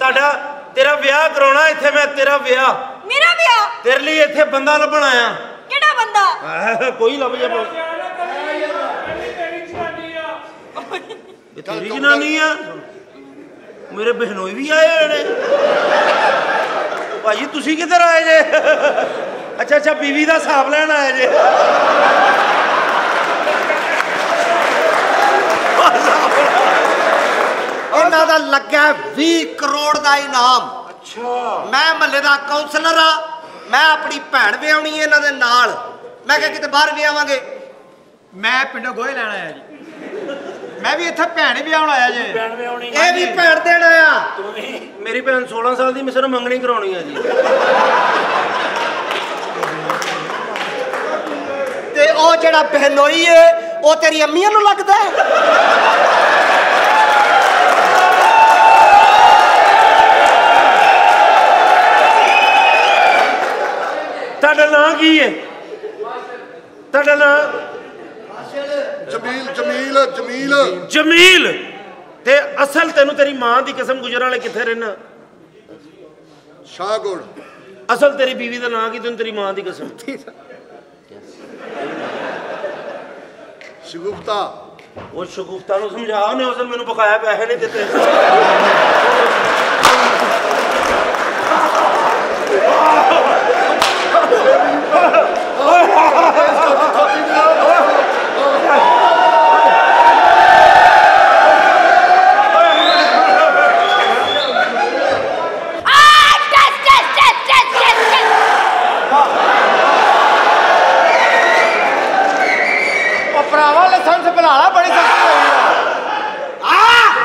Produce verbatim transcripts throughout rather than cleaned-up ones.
ਤੁਹਾਡਾ ਤੇਰਾ ਵਿਆਹ ਕਰਾਉਣਾ ਇੱਥੇ ਮੈਂ ਤੇਰਾ ਵਿਆਹ ਮੇਰਾ ਵਿਆਹ ਤੇਰੇ ਲਈ ਇੱਥੇ ਬੰਦਾ ਲੱਭਣ ਆਇਆ ਕਿਹੜਾ ਬੰਦਾ ਕੋਈ ਲੱਭ ਜਾ ਤੇਰੀ ਜਨਾਨੀ ਆ ਮੇਰੇ ਬਹਿਨੋਈ ਵੀ ਆਏ ਹੋਏ ਨੇ ਭਾਜੀ ਤੁਸੀਂ ਕਿੱਧਰ ਆਏ ਜੇ ਅੱਛਾ ਅੱਛਾ ਬੀਵੀ ਦਾ ਹਿਸਾਬ ਲੈਣ ਆਏ ਜੇ ਇਹਨਾਂ ਦਾ ਲੱਗਾ ਵੀਹ ਕਰੋੜ ਦਾ ਇਨਾਮ। ਅੱਛਾ ਮੈਂ ਮਹੱਲੇ ਦਾ ਕਾਉਂਸਲਰ ਆ ਮੈਂ ਆਪਣੀ ਭੈਣ ਵਿਆਹਣੀ ਇਹਨਾਂ ਦੇ ਨਾਲ ਮੈਂ ਕਿਹਾ ਕਿਤੇ ਬਾਹਰ ਵਿਆਹਾਂਗੇ ਮੈਂ ਪਿੰਡੋਂ ਗੋਹੇ ਲੈਣ ਆਇਆ ਜੀ ਮੈਂ ਵੀ ਇੱਥੇ ਭੈਣ ਹੀ ਵਿਆਹਣ ਆਇਆ ਜੀ ਭੈਣ ਵਿਆਹਣੀ ਇਹ ਵੀ ਭੈਣ ਦੇਣ ਆਇਆ ਮੇਰੀ ਭੈਣ ਸੋਲਾਂ ਸਾਲ ਦੀ ਮੈਂ ਸਿਰਫ ਮੰਗਣੀ ਕਰਾਉਣੀ ਆ ਜੀ ਤੇ ਉਹ ਜਿਹੜਾ ਬਹਿਨੋਈ ਏ ਉਹ ਤੇਰੀ ਅੰਮੀਆਂ ਨੂੰ ਲੱਗਦਾ ਹੈ ਤੁਹਾਡਾ ਨਾਂ ਕੀ ਹੈ ਤੁਹਾਡਾ ਨਾਂ ਜਮੀਲ ਜਮੀਲ ਜਮੀਲ ਜਮੀਲ ਤੇ ਅਸਲ ਤੈਨੂੰ ਤੇਰੀ ਮਾਂ ਦੀ ਕਸਮ ਗੁਜਰਾਂ ਵਾਲੇ ਕਿੱਥੇ ਰਹਿਣਾ ਸ਼ਾਹਗੁੜ ਅਸਲ ਤੇਰੀ ਬੀਵੀ ਦਾ ਨਾਂ ਕੀ ਤੈਨੂੰ ਤੇਰੀ ਮਾਂ ਦੀ ਕਸਮ ਸ਼ਗੁਫਤਾ ਉਹ ਸ਼ਗੁਫਤਾ ਨੂੰ ਸਮਝਾ ਉਹਨੇ ਉਸ ਦਿਨ ਮੈਨੂੰ ਬਕਾਇਆ ਪੈਸੇ ਨਹੀਂ ਦਿੱਤੇ ਭਰਾਵਾ ਲਾਇਸੈਂਸ ਬਣਾ ਲਾ ਬੜੀ ਸਸਤੀ ਹੋਈ ਆ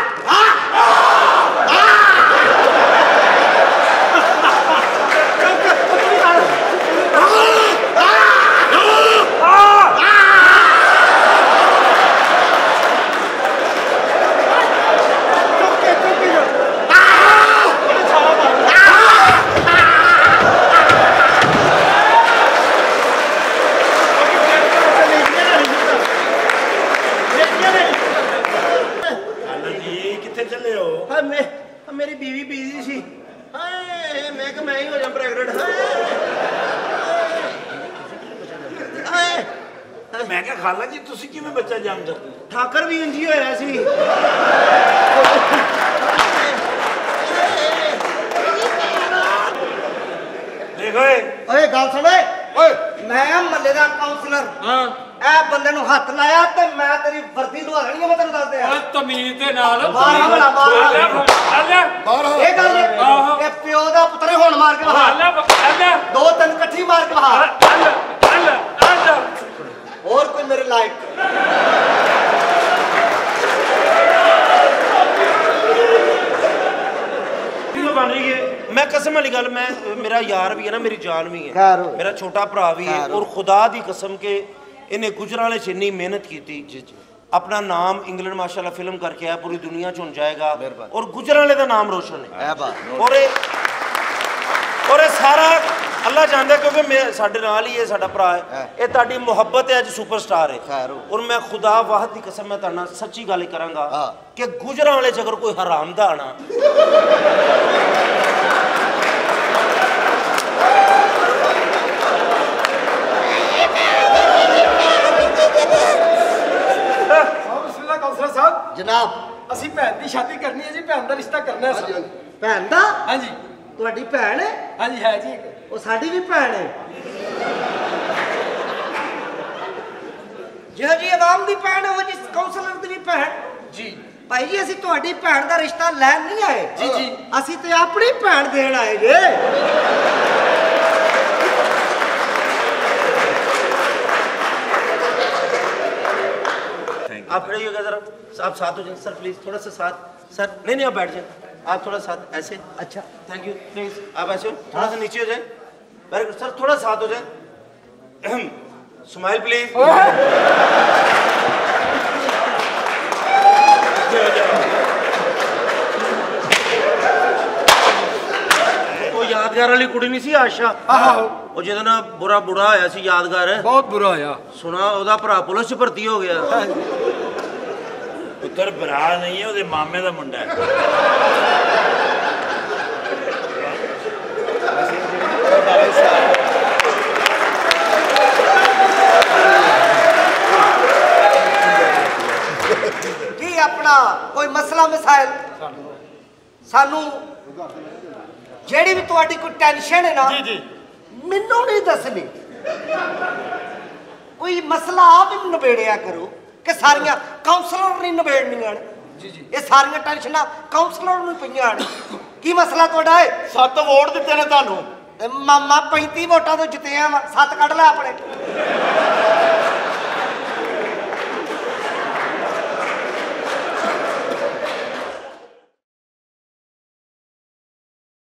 ਮੇਰੀ ਬੀਵੀ ਬੀਜ਼ੀ ਸੀ ਹਾਏ ਮੈਂ ਕਿ ਮੈਂ ਹੀ ਹੋ ਜਾ ਪ੍ਰੈਗਨੈਂਟ ਹਾਏ ਮੈਂ ਕਿਹਾ ਖਾਲਾ ਜੀ ਤੁਸੀਂ ਕਿਵੇਂ ਬੱਚਾ ਜੰਮਦਾ ਠਾਕਰ ਵੀ ਇੰਜੀ ਹੋਇਆ ਸੀ ਦੇਖ ਓਏ ਓਏ ਗੱਲ ਸੁਣ ਓਏ ਮੈਂ ਮਹੱਲੇ ਦਾ ਕਾਉਂਸਲਰ ਹਾਂ ਇਹ ਬੰਦੇ ਨੂੰ ਹੱਥ ਲਾਇਆ ਤੇ ਮੈਂ ਤੇਰੀ ਵਰਦੀ ਲਵਾ ਦੇਣੀ ਮੈਂ ਤੈਨੂੰ ਦੱਸ ਦਿਆਂ ਓਏ ਤਮੀਜ਼ ਦੇ ਨਾਲ ਬਾਹਰ ਬਣਾ ਬਾਹਰ ਬਾਹਰ ਇਹ ਗੱਲ ਇਹ ਪਿਓ ਦਾ ਪੁੱਤਰ ਹੁਣ ਮਾਰ ਕੇ ਵਹਾ ਦੋ ਤਿੰਨ ਇਕੱਠੀ ਮਾਰ ਕੇ ਵਹਾ ਹੋਰ ਕੋਈ ਮੇਰੇ ਲਾਇਕ ਬਣ ਰਹੀ ਹੈ मैं कसम वाली गल मैं मेरा यार भी है ना मेरी जान भी है मेरा छोटा भरा भी है और खुदा दी कसम के इन्हें गुजराले च इन्नी मेहनत की थी अपना नाम इंग्लैंड माशाल्लाह फिल्म करके आया पूरी दुनिया च जाएगा और गुजराले का नाम रोशन है और और सारा अल्लाह जानता है क्योंकि मैं साडे नाल ही है साडा भरा है ये तुहाडी मुहब्बत है अज सुपरस्टार है और मैं खुदा वाहद की कसम मैं तुहाडे नाल सच्ची गल करांगा कि गुजराले च अगर कोई हराम दा आना जनाब ਅਸੀਂ ਭੈਣ ਦੀ ਸ਼ਾਦੀ ਕਰਨੀ ਹੈ ਜੀ ਭੈਣ ਦਾ ਰਿਸ਼ਤਾ ਕਰਨਾ ਹੈ ਭੈਣ ਦਾ ਹਾਂਜੀ ਤੁਹਾਡੀ ਭੈਣ ਹੈ ਹਾਂਜੀ ਹੈ ਜੀ ਉਹ ਸਾਡੀ ਵੀ ਭੈਣ ਹੈ ਜਿਹੋ ਜੀ ਆਵਾਮ ਦੀ ਭੈਣ ਉਹ ਜਿਸ ਕਾਉਂਸਲਰ ਦੀ ਵੀ ਭੈਣ ਜੀ ਭਾਈ ਜੀ ਅਸੀਂ ਤੁਹਾਡੀ ਭੈਣ ਦਾ ਰਿਸ਼ਤਾ ਲੈਣ ਨਹੀਂ ਆਏ ਜੀ ਜੀ ਅਸੀਂ ਤੇ ਆਪਣੀ ਭੈਣ ਦੇਣ ਆਏ ਜੇ आप खड़े होगा जरा आप साथ हो जाए सर प्लीज थोड़ा सा साथ सर नहीं नहीं आप बैठ जाए आप थोड़ा साथ ऐसे अच्छा थैंक यू प्लीज आप ऐसे हो थोड़ा सा नीचे हो जाए वेरी गुड सर थोड़ा साथ हो जाए स्माइल प्लीज वो यादगार वाली कुड़ी नहीं सी आशा ਉਹ ਜਦੋਂ ਨਾ ਬੁਰਾ ਬੁੜਾ ਹੋਇਆ ਸੀ ਯਾਦਗਾਰ ਬਹੁਤ ਬੁਰਾ ਹੋਇਆ ਸੁਣਾ ਉਹਦਾ ਭਰਾ ਪੁਲਿਸ 'ਚ ਭਰਤੀ ਹੋ ਗਿਆ ਪੁੱਤਰ ਭਰਾ ਨਹੀਂ ਹੈ ਉਹਦੇ ਮਾਮੇ ਦਾ ਮੁੰਡਾ ਹੈ ਆਪਣਾ ਕੋਈ ਮਸਲਾ ਮਸਾਇਲ ਸਾਨੂੰ ਜਿਹੜੀ ਵੀ ਤੁਹਾਡੀ ਕੋਈ ਟੈਨਸ਼ਨ ਹੈ ਨਾ ਜੀ ਜੀ ਮੈਨੂੰ ਨਹੀਂ ਦੱਸਣੀ ਕੋਈ ਮਸਲਾ ਆਪ ਹੀ ਨਿਬੇੜਿਆ ਕਰੋ ਕਿ ਸਾਰੀਆਂ ਕਾਉਂਸਲਰ ਨਹੀਂ ਨਿਬੇੜਨੀਆਂ ਜੀ ਜੀ ਇਹ ਸਾਰੀਆਂ ਟੈਨਸ਼ਨਾਂ ਕਾਉਂਸਲਰ ਨੂੰ ਪਈਆਂ ਨੇ ਕੀ ਮਸਲਾ ਤੁਹਾਡਾ ਹੈ ਸੱਤ ਵੋਟ ਦਿੱਤੇ ਨੇ ਤੁਹਾਨੂੰ ਮਾਮਾ ਪੈਂਤੀ ਵੋਟਾਂ ਤੋਂ ਜਿੱਤਿਆ ਵਾ ਸੱਤ ਕੱਢ ਲੈ ਆਪਣੇ